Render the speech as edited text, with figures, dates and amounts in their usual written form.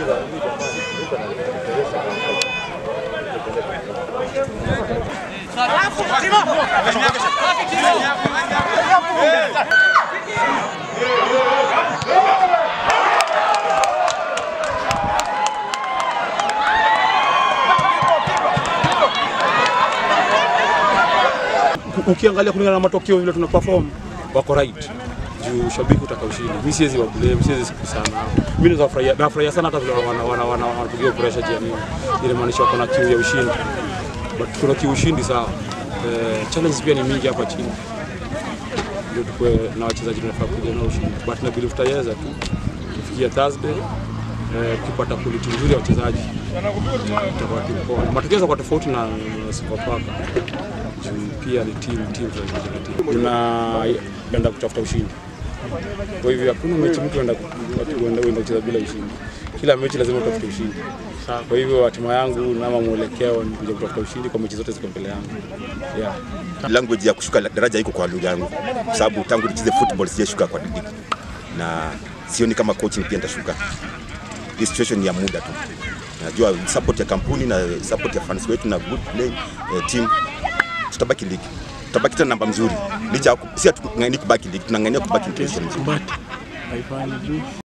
Ukiangalia kulingana na matokeo vile tuna perform wako right. Juu shabiki utaka ushindi. Mimi siwezi wablame, siwezi sana. Mimi nafurahia sana hata vile wanapigia pressure jiani. Ile maanisha wako na kiu ya ushindi. But kuna kiu ushindi sawa. Challenges pia ni mingi hapa chini. Ndio tukue na wachezaji tunafaa kuja na ushindi. But na believe tutaweza tu. Kufikia Thursday kupata quality nzuri ya wachezaji. Matokeo kwa tofauti na Sofapaka. Pia ni team tunapenda kutafuta ushindi. Kwa hivyo hakuna mechi mtu anaenda kucheza bila ushindi. Kila mechi lazima utafute ushindi. Kwa hivyo hatima yangu na mwelekeo ni kuja kutafuta ushindi kwa mechi zote ziko mbele yangu. Yeah. Language ya kushuka daraja iko kwa lugha yangu. Sababu tangu nicheze football sijashuka kwa ligi. Na sioni kama coaching pia nitashuka. This situation ni ya muda tu. Najua support ya kampuni na support ya fans wetu na good play team. Tutabaki ligi. Tutabaki tena namba mzuri. Licha si tunang'ania kubaki ligi, tunang'ania kubaki intention. Haifanyi juu.